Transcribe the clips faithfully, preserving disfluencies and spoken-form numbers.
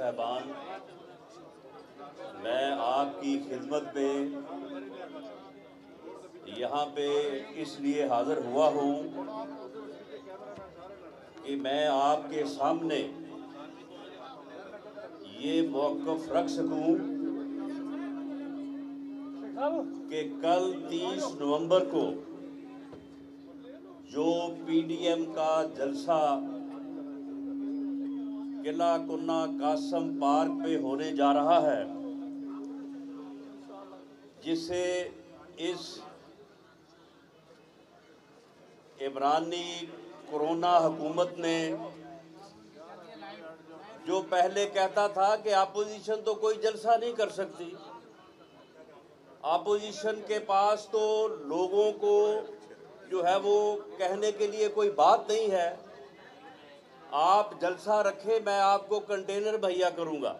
साहबान, मैं आपकी खिदमत में यहाँ पे इसलिए हाज़िर हुआ हूँ कि मैं आपके सामने ये मौक़िफ़ रख सकूँ कि कल तीस नवंबर को जो पीडीएम का जलसा किला कुन्ना कासम पार्क पे होने जा रहा है, जिसे इस इमरानी कोरोना हुकूमत ने, जो पहले कहता था कि अपोजिशन तो कोई जलसा नहीं कर सकती, अपोजिशन के पास तो लोगों को जो है वो कहने के लिए कोई बात नहीं है, आप जलसा रखें, मैं आपको कंटेनर मुहैया करूंगा।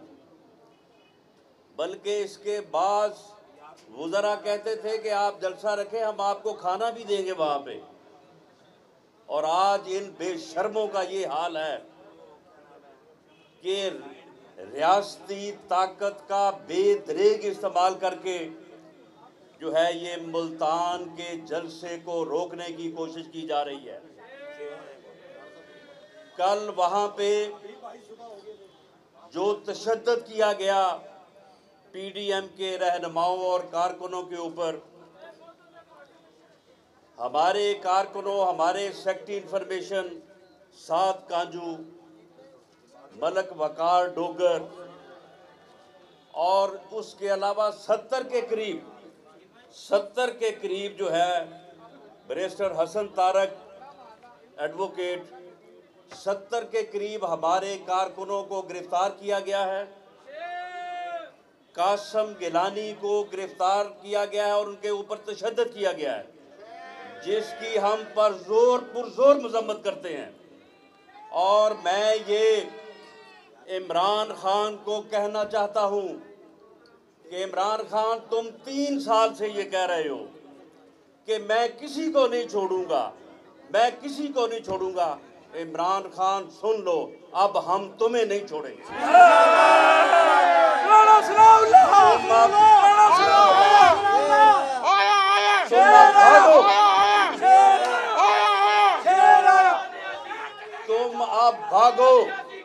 बल्कि इसके बाद वज़रा कहते थे कि आप जलसा रखें, हम आपको खाना भी देंगे वहाँ पे। और आज इन बेशर्मों का ये हाल है कि रियासती ताकत का बेदरेग इस्तेमाल करके जो है ये मुल्तान के जलसे को रोकने की कोशिश की जा रही है। कल वहाँ पे जो तशद्दुद किया गया पीडीएम के रहनुमाओं और कारकुनों के ऊपर, हमारे कारकुनों, हमारे सेक्रेटरी इंफॉर्मेशन साद कांजू, मलक वकार डोगर और उसके अलावा सत्तर के करीब सत्तर के करीब जो है बैरिस्टर हसन तारक एडवोकेट, सत्तर के करीब हमारे कारकुनों को गिरफ्तार किया गया है। कासम गिलानी को गिरफ्तार किया गया है और उनके ऊपर तशद्दुद किया गया है, जिसकी हम पर जोर पुरजोर मजम्मत करते हैं। और मैं ये इमरान खान को कहना चाहता हूँ कि इमरान खान, तुम तीन साल से ये कह रहे हो कि मैं किसी को नहीं छोड़ूंगा, मैं किसी को नहीं छोड़ूंगा। इमरान खान सुन लो, अब हम तुम्हें नहीं छोड़ेंगे। तुम अब भागो,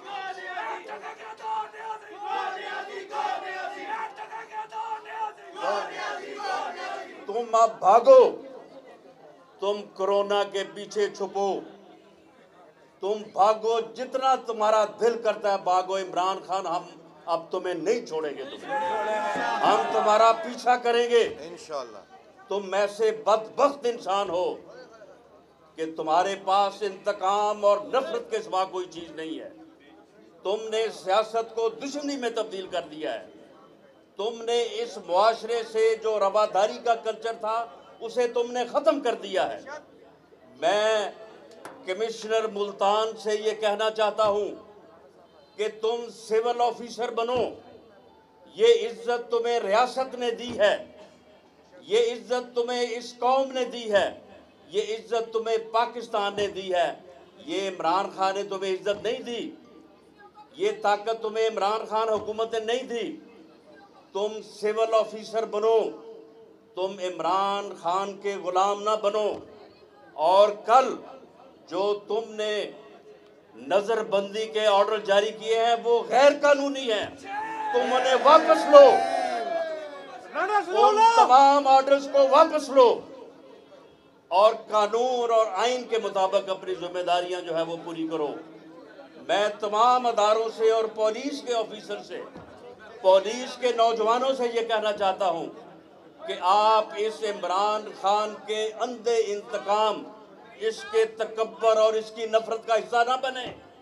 तुम अब भागो, तुम कोरोना के पीछे छुपो, तुम भागो, जितना तुम्हारा दिल करता है भागो। इमरान खान, हम अब तुम्हें नहीं छोड़ेंगे, तुम्हें हम तुम्हारा पीछा करेंगे इंशाअल्लाह। तुम ऐसे बदबख्त इंसान हो कि तुम्हारे पास इंतकाम और नफरत के सिवा कोई चीज नहीं है। तुमने सियासत को दुश्मनी में तब्दील कर दिया है। तुमने इस मुआशरे से जो रवादारी का कल्चर था उसे तुमने खत्म कर दिया है। मैं कमिश्नर मुल्तान से ये कहना चाहता हूँ कि तुम सिविल ऑफिसर बनो। ये इज्जत तुम्हें रियासत ने दी है, ये इज्जत तुम्हें इस कौम ने दी है, ये इज्जत तुम्हें पाकिस्तान ने दी है। ये इमरान खान ने तुम्हें इज्जत नहीं दी, ये ताकत तुम्हें इमरान खान हुकूमत ने नहीं दी। तुम सिविल ऑफिसर बनो, तुम इमरान खान के गुलाम ना बनो। और कल जो तुमने नजरबंदी के ऑर्डर जारी किए हैं वो गैर कानूनी है, तुम उन्हें वापस लो, उन तमाम ऑर्डर्स को वापस लो और कानून और आइन के मुताबिक अपनी जिम्मेदारियां जो है वो पूरी करो। मैं तमाम अदारों से और पुलिस के ऑफिसर से, पुलिस के नौजवानों से ये कहना चाहता हूँ कि आप इस इमरान खान के अंधे इंतकाम, इसके तकब्बर और इसकी नफरत का हिस्सा ना बने।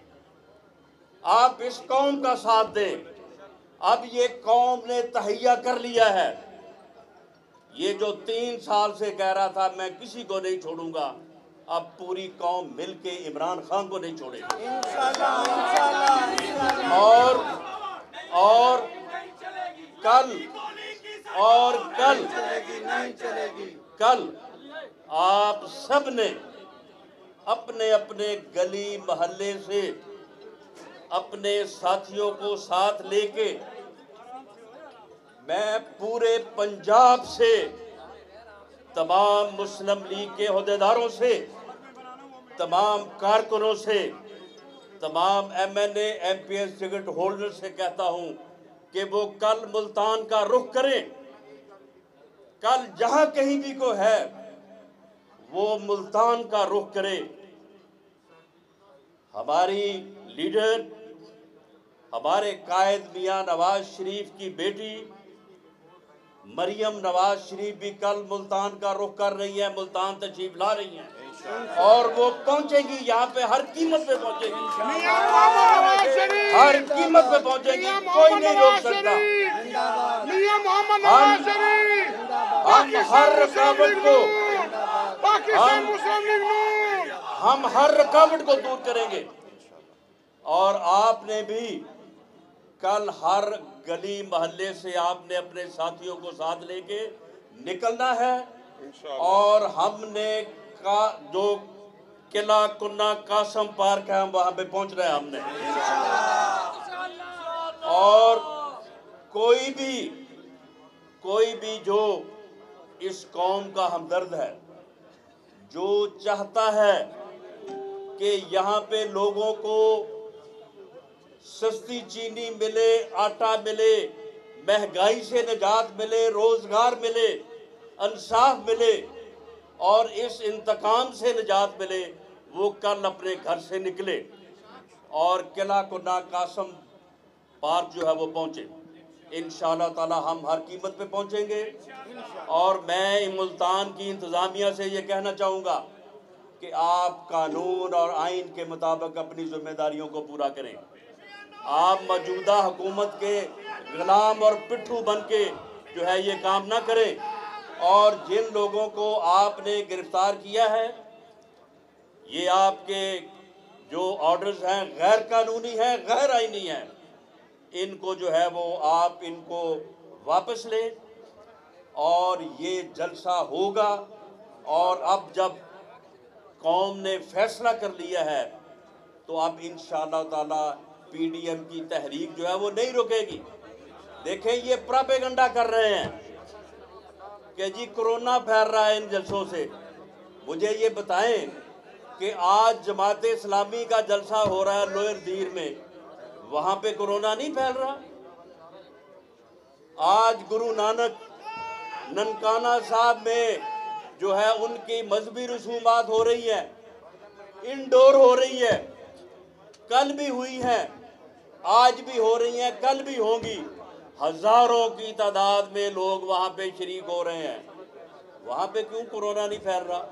आप इस कौम का साथ दें। अब ये कौम ने तहैया कर लिया है। ये जो तीन साल से कह रहा था मैं किसी को नहीं छोड़ूंगा, अब पूरी कौम मिलके इमरान खान को नहीं छोड़ेगी और और कल और कल कल आप सब ने अपने अपने गली मोहल्ले से अपने साथियों को साथ लेके मैं पूरे पंजाब से तमाम मुस्लिम लीग के ओहदेदारों से, तमाम कारकुनों से, तमाम M N A M P S ticket holder से कहता हूं कि वो कल मुल्तान का रुख करें। कल जहां कहीं भी को है वो मुल्तान का रुख करे। हमारी लीडर, हमारे कायद मियां नवाज शरीफ की बेटी मरियम नवाज शरीफ भी कल मुल्तान का रुख कर रही है, मुल्तान तशरीफ ला रही हैं और वो पहुंचेगी यहाँ पे, हर कीमत पे पहुंचेगी, हर कीमत पे पहुंचेगी, कोई नहीं रोक सकता। हम हम हर रुकावट को हम, हम हर रुकावट को दूर करेंगे और आपने भी कल हर गली मोहल्ले से आपने अपने साथियों को साथ लेके निकलना है और हमने का जो किला कुन्ना कासम पार्क है हम वहां पे पहुंच रहे हैं हमने। और कोई भी कोई भी जो इस कौम का हमदर्द है, जो चाहता है कि यहाँ पे लोगों को सस्ती चीनी मिले, आटा मिले, महंगाई से निजात मिले, रोजगार मिले, इंसाफ मिले और इस इंतकाम से निजात मिले, वो कल अपने घर से निकले और किला कुन्ना कासम पार्क जो है वो पहुंचे। इंशाअल्लाह ताला हम हर कीमत पे पहुंचेंगे और मैं मुल्तान की इंतज़ामिया से ये कहना चाहूँगा कि आप कानून और आइन के मुताबिक अपनी जिम्मेदारियों को पूरा करें। आप मौजूदा हुकूमत के गुलाम और पिट्ठू बन के जो है ये काम ना करें और जिन लोगों को आपने गिरफ्तार किया है, ये आपके जो ऑर्डर्स हैं गैर कानूनी हैं, गैर आईनी हैं, इनको जो है वो आप इनको वापस लें और ये जलसा होगा। और अब जब कौम ने फैसला कर लिया है तो अब इंशाअल्लाह ताला पी डी एम की तहरीक जो है वो नहीं रुकेगी। देखें ये प्रोपेगेंडा कर रहे हैं कि जी कोरोना फैल रहा है इन जलसों से। मुझे ये बताएं कि आज जमात इस्लामी का जलसा हो रहा है लोअर दीर में, वहां पे कोरोना नहीं फैल रहा। आज गुरु नानक ननकाना साहब में जो है उनकी मजहबी रसूमात हो रही है, इंडोर हो रही है, कल भी हुई है, आज भी हो रही हैं, कल भी होंगी। हजारों की तादाद में लोग वहां पे शरीक हो रहे हैं, वहां पे क्यों कोरोना नहीं फैल रहा?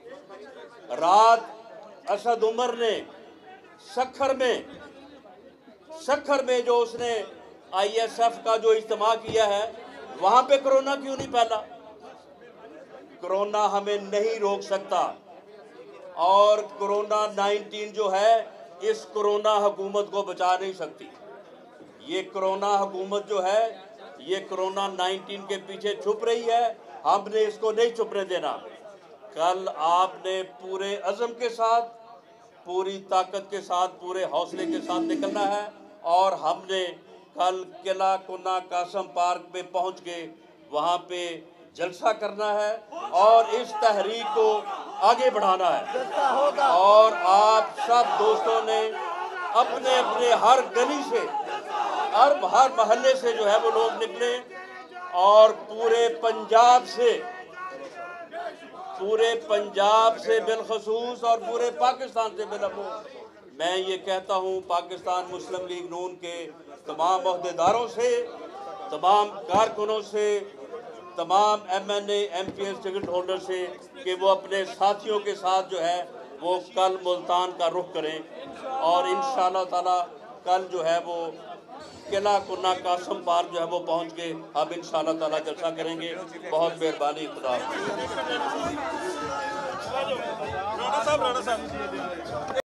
रात असद उमर ने सखर में सखर में जो उसने आई एस एफ का जो इज्तिमा किया है, वहां पे कोरोना क्यों नहीं फैला? कोरोना हमें नहीं रोक सकता और कोरोना नाइनटीन जो है इस कोरोना हुकूमत को बचा नहीं सकती। ये कोरोना हुकूमत जो है ये कोरोना नाइनटीन के पीछे छुप रही है, हमने इसको नहीं छुपने देना। कल आपने पूरे अज़म के साथ, पूरी ताकत के साथ, पूरे हौसले के साथ निकलना है और हमने कल किला कुन्ना कासम पार्क पे पहुंच के वहां पे जलसा करना है और इस तहरीक को आगे बढ़ाना है। और आप सब दोस्तों ने अपने अपने हर गली से, हर हर मोहल्ले से जो है वो लोग निकले और पूरे पंजाब से पूरे पंजाब से बिलखसूस और पूरे पाकिस्तान से बिलखसूस मैं ये कहता हूँ पाकिस्तान मुस्लिम लीग नून के तमाम ओहदेदारों से, तमाम कारकुनों से, तमाम M N A M P S ticket holder से कि वो अपने साथियों के साथ जो है वो कल मुल्तान का रुख करें और इंशाअल्लाह ताला कल जो है वो किला कुन्ना कासम पार्क जो है वो पहुंच के अब इंशाअल्लाह ताला जलसा करेंगे। बहुत मेहरबानी, खुदा।